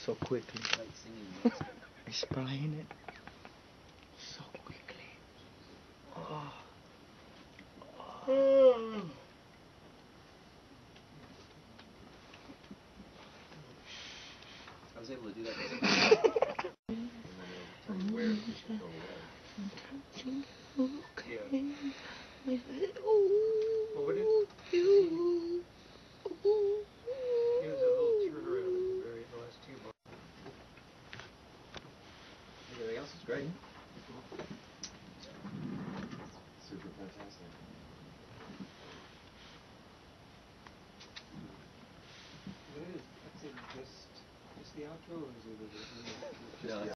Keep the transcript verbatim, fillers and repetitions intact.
so quickly. It's playing it so quickly. Oh. Oh. I was able to do that. Everything else is great. Super fantastic. What is, that's it, just, just the outro, or is it, is it, is it just the